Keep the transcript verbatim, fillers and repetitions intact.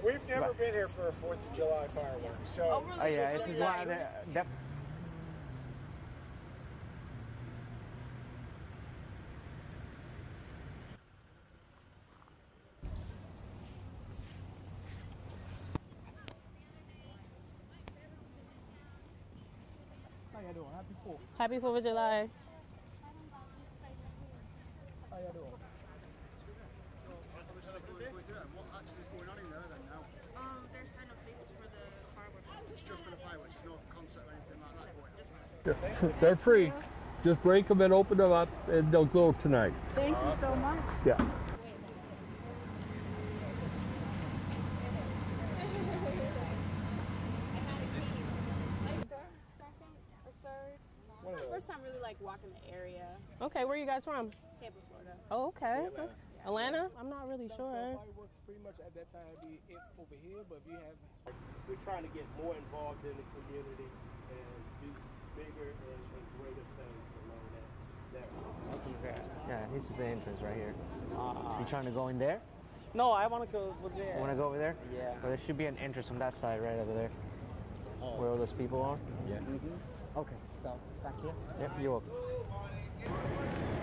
We've never but, been here for a Fourth of July fireworks. So, oh, really? Oh yeah, this is one of the. Def- How you doing? Happy Fourth. Happy Fourth of July. How you doing? What actually is going on in there then now? Um, there's sign of spaces for the fireworks. It's just for the fireworks, there's no concert or anything like that going on. They're free. Just break them and open them up, and they'll glow tonight. Thank you so much. Yeah. First time really like walking the area. Okay, where are you guys from? Tampa, Florida. Oh, okay. Atlanta. Atlanta? I'm not really So sure. fireworks pretty much at that time be it over here, but if you have, we're trying to get more involved in the community and do bigger and, and greater things along that. that yeah, this is the entrance right here. uh, You trying to go in there? no, I want to go over there. You want to go over there? Yeah. Well, there should be an entrance on that side right over there. Oh. Where all those people are? Yeah. Mm-hmm. Okay. So, thank you. Yep, you're welcome.